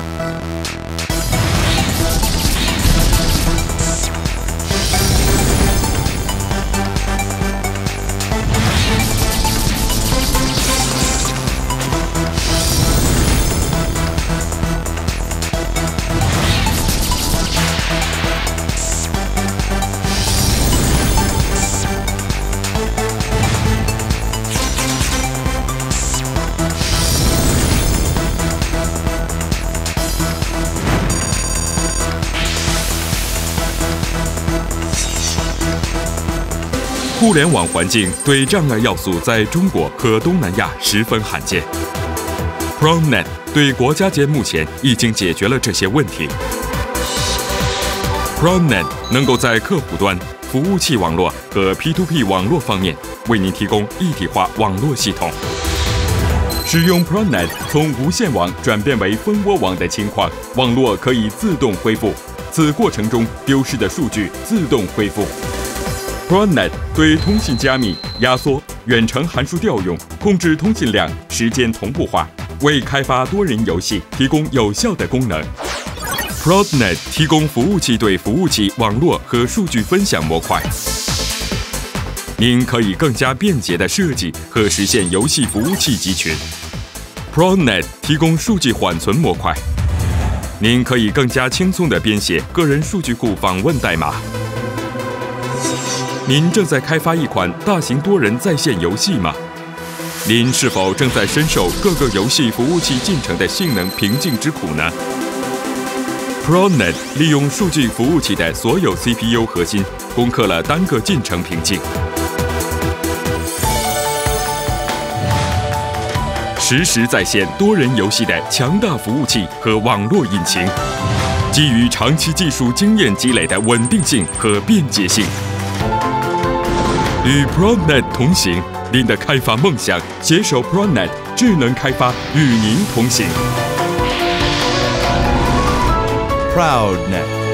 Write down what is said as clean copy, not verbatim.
互联网环境对障碍要素在中国和东南亚十分罕见。PromNet 对国家间目前已经解决了这些问题。PromNet 能够在客户端、服务器网络和 P2P 网络方面为您提供一体化网络系统。使用 PromNet 从无线网转变为蜂窝网的情况，网络可以自动恢复，此过程中丢失的数据自动恢复。PromNet 对通信加密、压缩、远程函数调用、控制通信量、时间同步化，为开发多人游戏提供有效的功能。PromNet 提供服务器对服务器网络和数据分享模块，您可以更加便捷地设计和实现游戏服务器集群。PromNet 提供数据缓存模块，您可以更加轻松地编写个人数据库访问代码。您正在开发一款大型多人在线游戏吗？您是否正在深受各个游戏服务器进程的性能瓶颈之苦呢？ PromNet 利用数据服务器的所有 CPU 核心，攻克了单个进程瓶颈。实时在线多人游戏的强大服务器和网络引擎，基于长期技术经验积累的稳定性和便捷性。与 PromNet 同行，您的开发梦想，携手 PromNet 智能开发与您同行。 ProudNet。